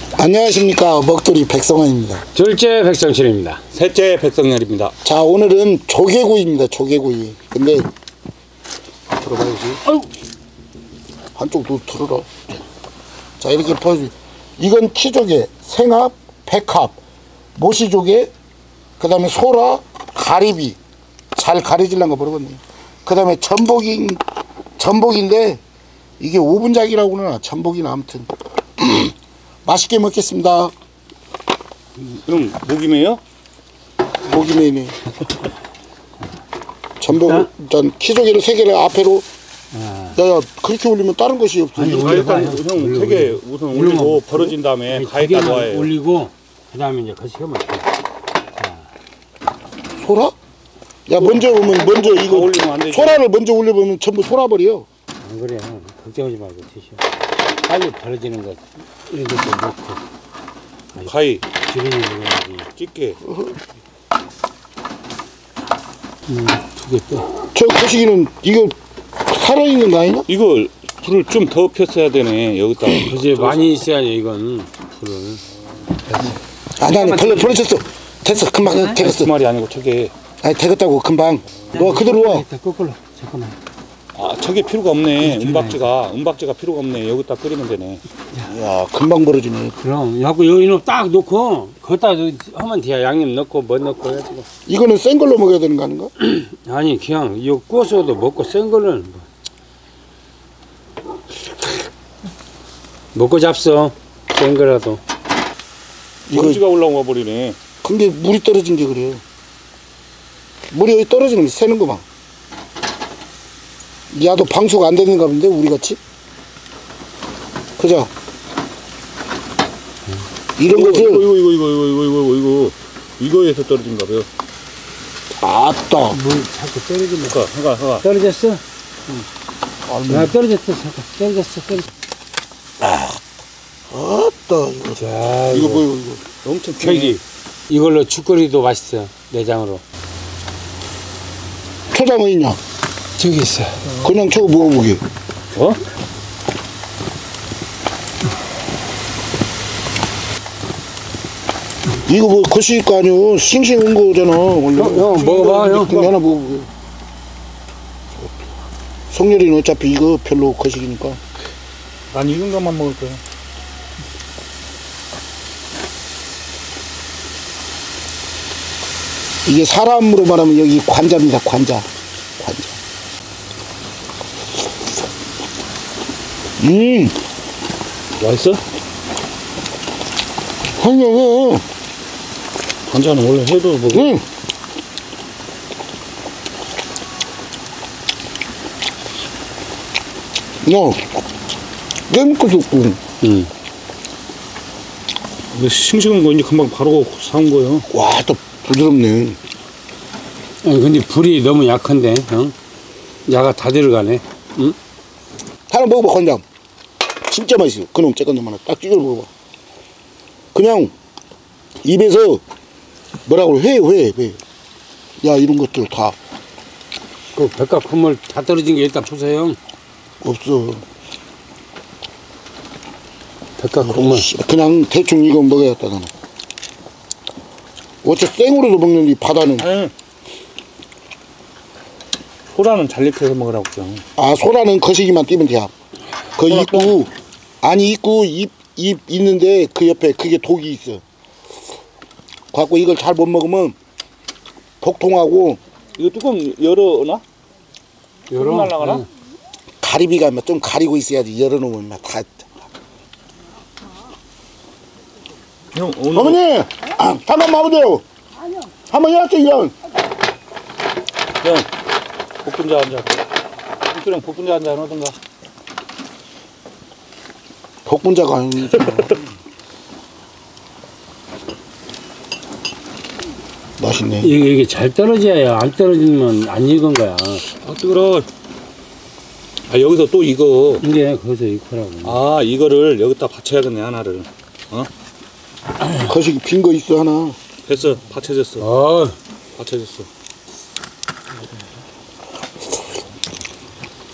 안녕하십니까, 먹돌이 백성원입니다. 둘째 백성철입니다. 셋째 백성열입니다. 자, 오늘은 조개구이입니다. 조개구이. 근데 들어봐야지. 아유, 한쪽도 들어라. 자, 이렇게 퍼주. 이건 키조개, 생합, 백합, 모시조개, 그 다음에 소라, 가리비. 잘 가려질란가 모르겠네요. 그 다음에 전복인데 이게 오분작이라고 그러나 전복이나 아무튼 맛있게 먹겠습니다. 그럼 목이매요? 모기메이네. 전복, 전 키조개를 3개를 앞에로. 야야, 그렇게 올리면 다른 것이 없어. 아니, 일단 형 3개 우선 올리고 벌어진 다음에 가에다 놓아요. 올리고 그 다음에 이제 거시면 소라? 야, 먼저 오면 먼저 이거 올리면 안 되지. 소라를 먼저 올려보면 전부 소라버려. 안 그래. 걱정하지 말고 드셔. 빨리 벌어지는 것 이런 것도 넣고 가위, 기름이 들어가야지. 집게. 2개 빼. 저 거시기는 이거 살아있는 거 아니냐? 이걸 불을 좀 더 폈어야 되네. 여기다. 이제 많이 있어야지 이건 불을. 아니 벌어졌어. 됐어, 금방 되겠어. 그 말이 아니고 저게. 아니, 되겠다고 금방. 너 그대로 와. 거꾸로. 잠깐만. 아, 저게 필요가 없네. 은박지가 필요가 없네. 여기다 끓이면 되네. 야, 금방 벌어지네. 그럼 하고 여기는 딱 놓고 거기다 하면 돼야 양념 넣고 뭐 넣고 해가지고. 이거는 센 걸로 먹어야 되는 거 아닌가? 아니 그냥 이거 구워서도 먹고 센 거는 뭐. 먹고 잡숴 센 거라도. 먼지가 올라와 버리네. 근데 물이 떨어진 게 그래요. 물이 여기 떨어지는 게 새는 거 봐. 야도 방수가 안 되는가 본데, 우리같이? 그죠? 이런 것을. 이거에서 떨어진가 봐요. 아따. 물 자꾸 떨어지면. 해가. 떨어졌어? 응. 야, 떨어졌어. 잠깐. 떨어졌어. 아따, 이거. 자, 이거 뭐야, 이거. 엄청 저기 이걸로 죽거리도 맛있어. 내장으로. 초장 어디 있냐? 저기 있어. 그냥 저거 먹어보게. 어? 이거 뭐 거실 거 아니오. 싱싱한 거잖아, 원래. 형 먹어봐, 형. 그럼 하나 먹어보게. 성렬이는 어차피 이거 별로 거식이니까. 난 익은 것만 먹을 거야. 이게 사람으로 말하면 여기 관자입니다, 관자. 맛있어? 아니, 왜? 관자는 원래 해도 먹어. 응. 깨물 것도 없고. 응. 이거 싱싱한 거 이제 금방 바로 사온 거예요. 와, 또 부드럽네. 아니 근데 불이 너무 약한데, 형. 야가 다 들어가네. 응? 하나 먹어봐, 건장. 진짜 맛있어. 그놈 쬐깐 놈 하나 딱 찍어 먹어봐. 그냥 입에서 뭐라고 회. 야, 이런 것들 다 그 백합 콧물 다 떨어진 게 일단 보세요, 형. 없어. 백합 콧물. 그냥 대충 이거 먹어야겠다, 나는. 어째 생으로도 먹는데 바다는. 소라는 잘 익혀서 먹으라고 그냥. 아, 소라는 거시기만 띄면 돼. 그 입구, 아니 입구 입 있는데 그 옆에 그게 독이 있어. 갖고 이걸 잘 못 먹으면 복통하고. 이거 뚜껑 열어놔? 열어. 날라가나? 응. 가리비가 좀 가리고 있어야지. 열어놓으면 다. 형 오늘 어머니, 한번 봐보세요. 한번 해야죠, 이런. 형 복분자 한 잔. 형 복분자 한 잔 하던가. 복분자가 아니니까. 맛있네. 이게 잘 떨어져야 안 떨어지면 안 익은 거야. 아 뜨거워. 아 여기서 또 이거. 이게 거기서 익더라고. 아 이거를 여기다 받쳐야겠네 하나를. 어? 거시기 빈 거 있어, 하나. 됐어. 받쳐졌어. 어. 받쳐졌어.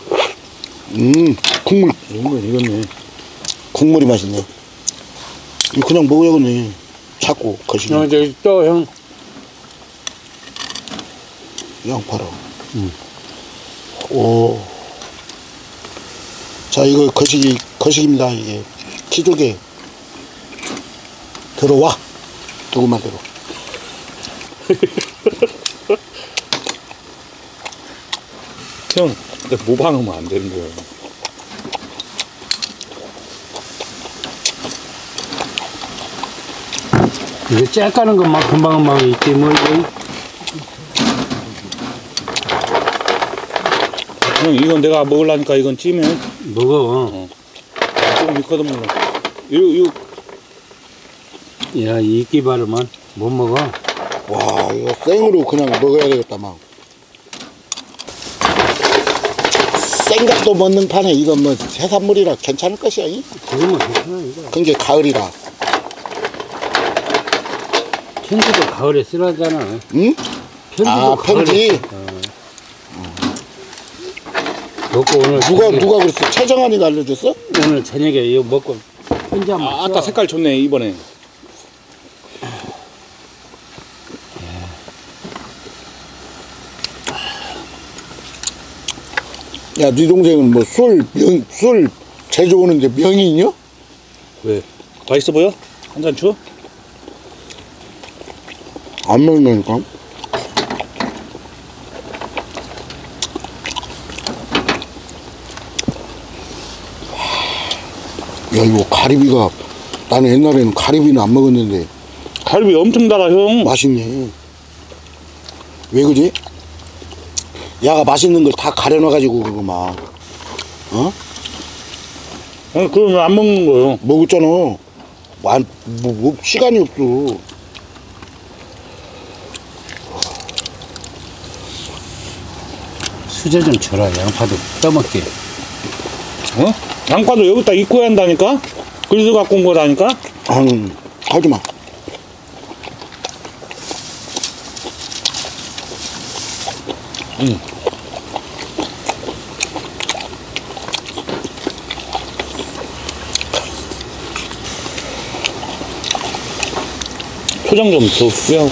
국물. 이건 익었네. 국물이 맛있네. 이거 그냥 먹어야겠네. 자꾸 거시기. 저기 또 형. 양파라. 오. 자, 이거 거시기입니다. 이게 키조개. 들어와. 조금만 들어. 형, 근데 모방하면 안 되는 거예요. 이거 째까는 것만 금방금방 있지 뭐 이거. 형, 이건 내가 먹으려니까 이건 찌면 먹어. 조금 있거든 물론. 이거 야, 이끼 바르면 못 먹어. 와, 이거 생으로 그냥 먹어야 되겠다, 막. 생각도 먹는 판에 이건 뭐 해산물이라 괜찮을 것이야, 이? 그러면 괜찮아 이거. 근데 가을이라. 편지도 가을에 쓰라잖아. 응? 편지도 아, 편지? 가을에 써. 먹고 오늘 누가 그랬어? 최정환이가 알려줬어? 오늘 저녁에 이거 먹고 편지 한번 아, 아따 색깔 좋네 이번에. 야, 네 동생은 뭐 술 제조 오는데 명이 있냐? 왜? 맛있어 보여? 한 잔 줘? 안 먹는다니까. 야, 이거 가리비가, 나는 옛날에는 가리비는 안 먹었는데 갈비 엄청 달아 형. 맛있네. 왜 그지? 야가 맛있는 걸 다 가려놔가지고 그거 막 그러면 안 먹는 거예요. 먹었잖아. 뭐 시간이 없어. 수저 좀 줘라. 양파도 떠먹게. 어? 양파도 여기다 입고 한다니까? 그래서 갖고 온 거라니까? 하지 마. 초장 좀 더 뿌려고.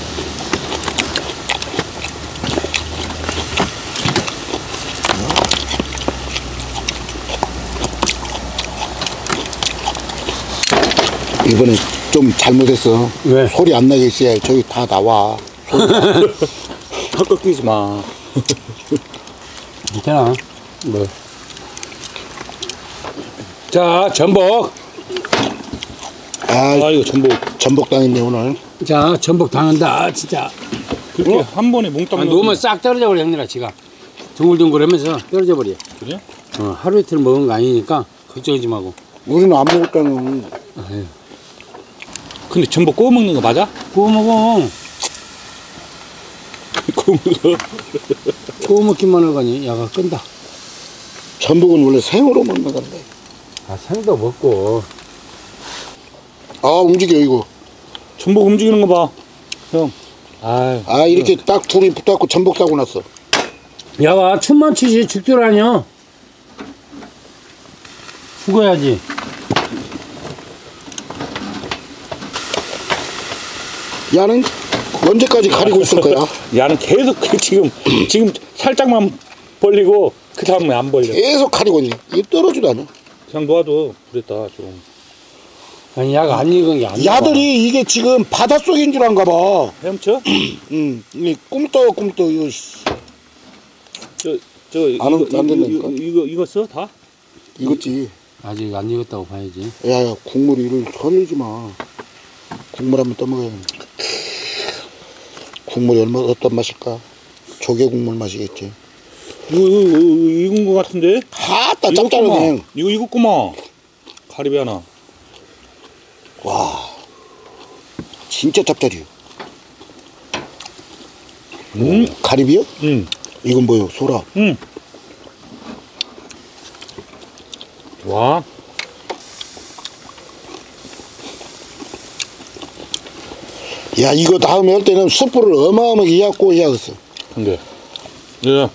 이번에 좀 잘못했어. 왜? 소리 안 나게 있어야 저기 다 나와. 턱 끼지 마. 괜찮아. 뭐. 자, 전복. 아, 이거 전복 당했네 오늘. 자, 전복 당한다. 진짜. 그렇게 한 번에 몽땅 놓으면 싹 떨어져 버려, 형님아, 지가. 둥글둥글하면서 떨어져 버려. 그래? 하루 이틀 먹은 거 아니니까 걱정하지 말고. 우리는 안 먹었다는. 아유, 근데 전복 구워 먹는 거 맞아? 구워 먹어. 구워 먹어. 구워 먹기만 하거니 야가 끈다. 전복은 원래 생으로 먹는 건데. 아, 생도 먹고. 아, 움직여 이거. 전복 움직이는 거 봐. 형. 아, 이렇게 딱 둘이 붙어갖고 전복 사고 났어. 야가 춤만 추지 죽들 아니야. 죽어야지. 야는 언제까지 가리고 있을 거야? 야는 계속 지금 살짝만 벌리고 그 다음에 안 벌려. 계속 가리고 있네. 이게 떨어지도 않아. 그냥 놓아도 그랬다 좀. 아니, 야가 안 익은 게 아니야. 야들이 이게 지금 바닷속인 줄 안가 봐. 헤엄쳐? 이게 꿈떡꿈떡 이거. 안 된다니까. 이거 써 다? 이거지. 아직 안 익었다고 봐야지. 야, 국물 이를 흘리지 마. 국물 한번 떠먹어야 돼. 국물이 어떤 맛일까? 조개 국물 맛이겠지. 이거 익은 거 같은데? 하따 짭짤하네. 이거 익었구만. 가리비 하나. 와, 진짜 짭짤해요. 가리비요? 응. 이건 뭐요? 소라. 응. 와. 야, 이거 다음에 할 때는 숯불을 어마어마하게 해갖고 해야겠어. 근데 예.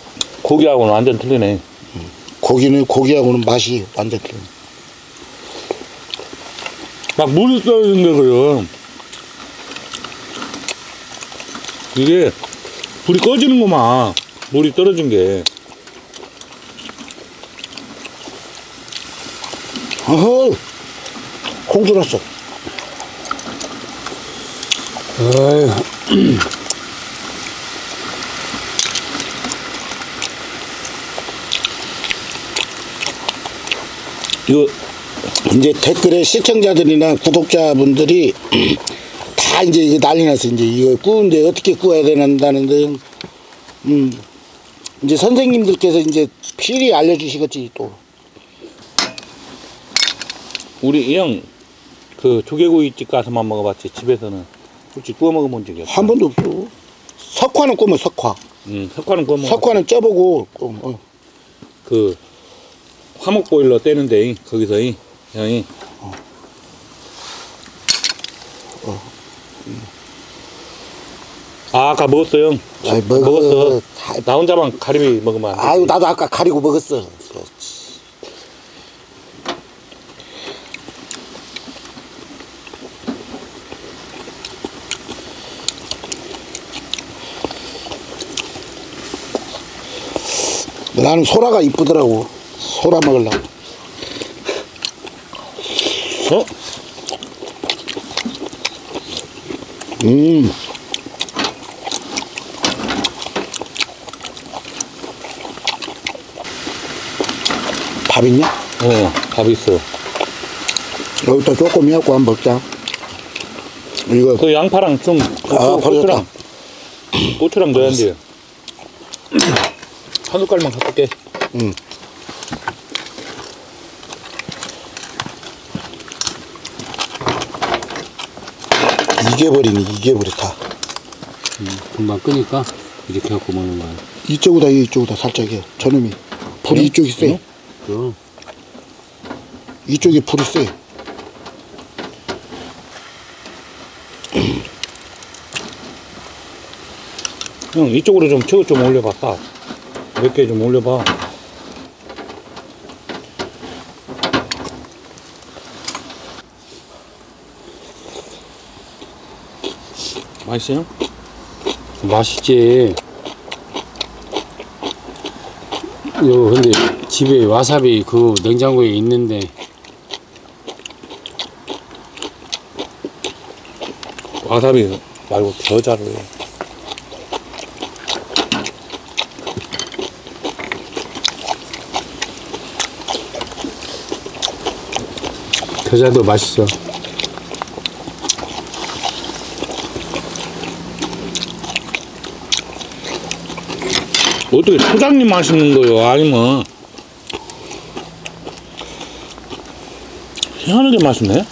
고기하고는 완전 틀리네. 고기하고는 맛이 완전 틀려. 막 물이 떨어진다 그래요. 이게 불이 꺼지는구만. 물이 떨어진 게. 어허, 콩 들었어. 어휴. 이거 이제 댓글에 시청자들이나 구독자분들이 다 이제 이거 난리 났어. 이제 이거 구운데 어떻게 구워야 되는다는데, 이제 선생님들께서 이제 필히 알려주시겠지 또. 우리 이 형 그 조개구이집 가서만 먹어봤지 집에서는 솔직히 구워 먹어본 적이 없어. 한 번도 없어. 석화는 구우면 석화. 석화는 구워 먹어. 석화는 쪄보고, 그 화목 보일러 떼는데 거기서 이 형이 아까 먹었어 형. 아이, 먹었어. 다- 나 혼자만 가리비 먹으면 안 돼. 아유, 나도 아까 가리고 먹었어. 그렇지. 나는 소라가 이쁘더라고. 소라 먹으려고. 어? 밥 있냐? 밥 있어. 여기다 조금 해갖고 한번 먹자. 이거, 그 양파랑 좀 버렸다. 고추랑 넣어야 돼. 한 숟갈만 갖고 올게. 이게버리니, 이게버리 다. 금방 끄니까 이렇게 갖고 먹는 거야. 이쪽보다 이쪽보다 살짝 해. 저놈이. 불이 이쪽이 세. 그럼. 이쪽이 불이 세. 형 이쪽으로 좀 채워 좀 올려봐. 몇 개 좀 올려봐. 맛있어요? 맛있지. 요 근데 집에 와사비 그 냉장고에 있는데 와사비 말고 겨자로 해. 겨자도 맛있어. 어떻게 소장님 맛있는 거요? 아니면 희한하게 맛있네?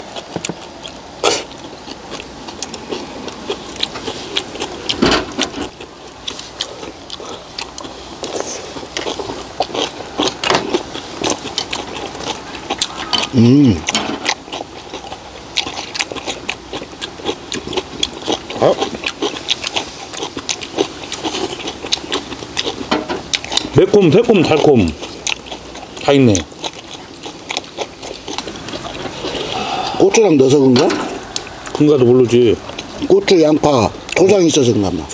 아. 매콤, 새콤, 달콤 다 있네. 고추랑 넣어서 그런가? 큰가도 모르지. 고추, 양파, 초장 있어서 그런가 봐.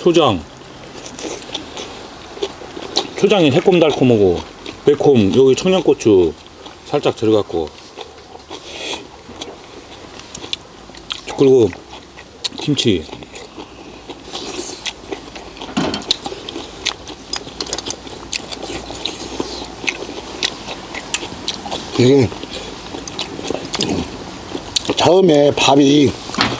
초장이 새콤달콤하고 매콤. 여기 청양고추 살짝 들어갔고, 그리고 김치. 이게 처음에 밥이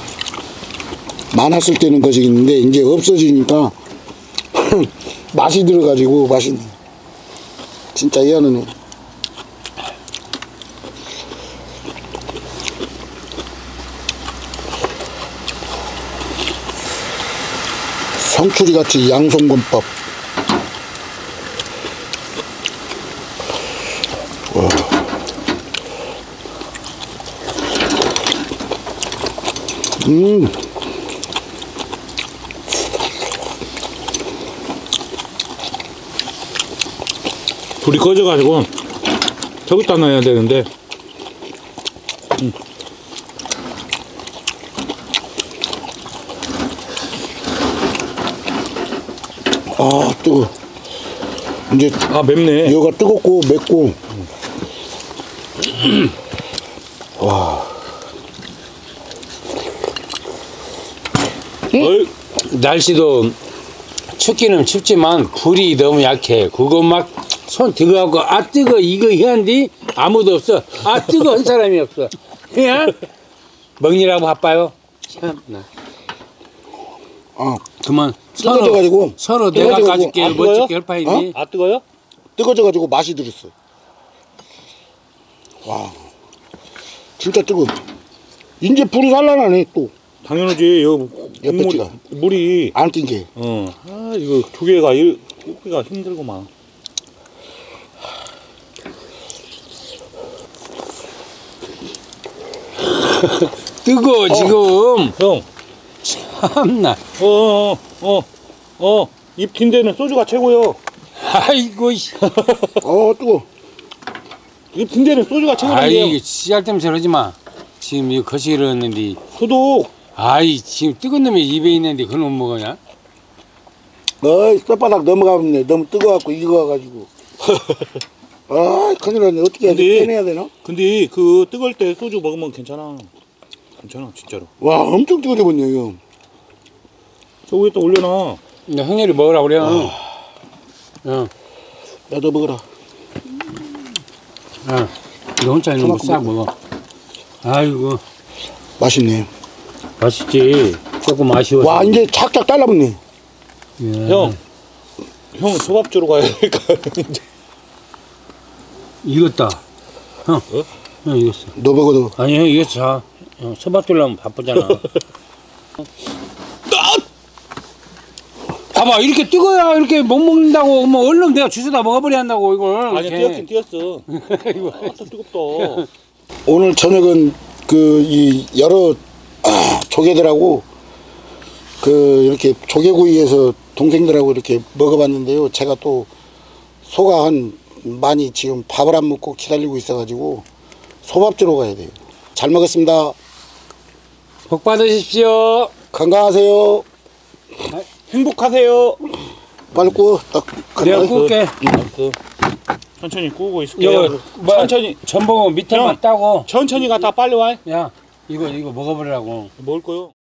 많았을 때는 것이 있는데 이제 없어지니까 맛이 들어가지고 맛있네. 진짜 희한하네. 성추리같이 양송건법. 불이 꺼져가지고 저기다 넣어야 되는데 아, 뜨거. 이제 아, 맵네. 여가 뜨겁고 맵고. 와. 어이, 날씨도 춥기는 춥지만 불이 너무 약해. 그거 막 손 들어가고 아 뜨거 이거 해야한디 아무도 없어. 아 뜨거 한 사람이 없어. 그냥 먹느라고 바빠요. 참나. 그만 뜨거져가지고. 서로 내가 뜨거져가지고. 가줄게 아, 뜨거워요? 멋지게 헬파인데. 아, 뜨거요? 뜨거져가지고 맛이 들었어. 와. 진짜 뜨거. 이제 불이 살라나네 또. 당연하지. 여기 옆에 국물이, 찍어. 물이. 안 낀 게. 아, 이거 조개가 굽기가 힘들구만. 뜨거 지금. 형, 참나. 입 튄 데는 소주가 최고요. 아이고 씨. 뜨거. 입 튄 데는 소주가 아이 최고인데요. 씨알 때문에 저러지 마. 지금 이거 거시기를 했는데. 소독. 아이 지금 뜨거운 놈이 입에 있는데 그놈 먹으냐? 어이, 뼈바닥 넘어가겠네. 너무 뜨거워갖고 익어가지고. 아, 큰일 났네. 어떻게 해야 돼? 근데- 빼내야 되나? 근데 그 뜨거울 때 소주 먹으면 괜찮아. 괜찮아, 진짜로. 와, 엄청 뜨거워졌네, 이거. 저 위에 또 올려놔. 너 형렬이 먹으라 그래. 응. 나도 먹어라. 응. 너 혼자 있는 거 싹 먹어. 아이고 맛있네. 맛있지. 조금 아쉬워. 와, 이제 착착 달라붙네. 예. 형 소밥 주러 가야 되니까. 이제. 익었다. 형. 어? 형 익었어. 너 먹어도. 아니 형 익었어. 자. 형 소밥 주려면 바쁘잖아. 봐봐 이렇게 뜨거야 이렇게 못 먹는다고 뭐 얼른 내가 주스다 먹어버려 한다고 이걸. 아니, 이렇게. 뛰었긴 뛰었어. 아, 또 뜨겁다. 오늘 저녁은 이 여러 조개들하고 이렇게 조개구이에서 동생들하고 이렇게 먹어봤는데요. 제가 또 소가 많이 지금 밥을 안 먹고 기다리고 있어가지고 소밥 주러 가야 돼요. 잘 먹었습니다. 복 받으십시오. 건강하세요. 행복하세요. 빨리 구워. 딱 내가 건강해. 구울게. 알았어. 천천히 구우고 있을게요. 이거 뭐야? 천천히 전복 밑에만 형. 따고. 천천히 갔다 빨리 와. 야 이거 먹어버리라고. 먹을 거요.